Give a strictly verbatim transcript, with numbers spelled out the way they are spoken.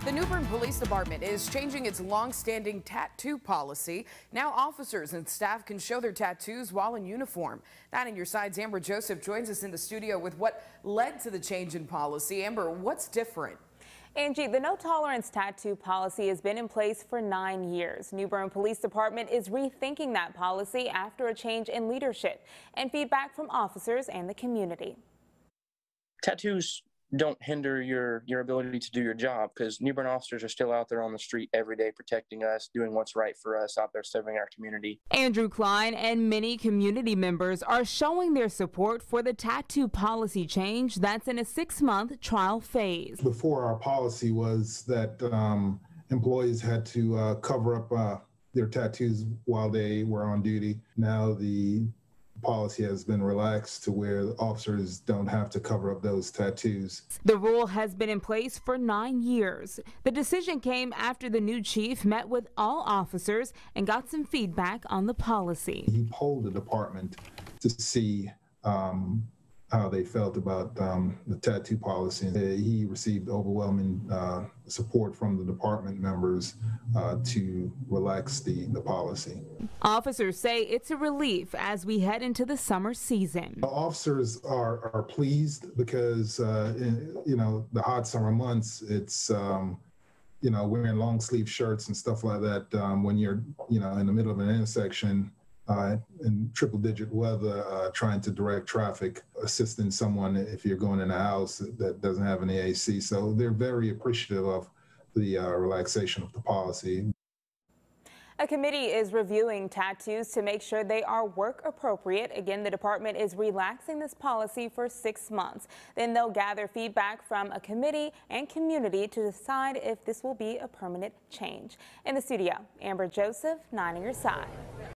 The New Bern Police Department is changing its long-standing tattoo policy. Now officers and staff can show their tattoos while in uniform. That and your side's Amber Joseph joins us in the studio with what led to the change in policy. Amber, what's different? Angie, the no-tolerance tattoo policy has been in place for nine years. New Bern Police Department is rethinking that policy after a change in leadership and feedback from officers and the community. Tattoos don't hinder your your ability to do your job, because New Bern officers are still out there on the street every day protecting us, doing what's right for us, out there serving our community. Andrew Klein and many community members are showing their support for the tattoo policy change that's in a six-month trial phase. Before, our policy was that um, employees had to uh, cover up uh, their tattoos while they were on duty. Now the policy has been relaxed to where officers don't have to cover up those tattoos. The rule has been in place for nine years. The decision came after the new chief met with all officers and got some feedback on the policy. He polled the department to see um, how they felt about um, the tattoo policy. He received overwhelming uh, support from the department members uh, to relax the, the policy. Officers say it's a relief as we head into the summer season. The officers are, are pleased because, uh, in, you know, the hot summer months, it's, um, you know, wearing long sleeve shirts and stuff like that um, when you're, you know, in the middle of an intersection uh, in triple digit weather, uh, trying to direct traffic, assisting someone if you're going in a house that doesn't have any A C. So they're very appreciative of the uh, relaxation of the policy. A committee is reviewing tattoos to make sure they are work appropriate. Again, the department is relaxing this policy for six months. Then they'll gather feedback from a committee and community to decide if this will be a permanent change. In the studio, Amber Joseph, nine on your side.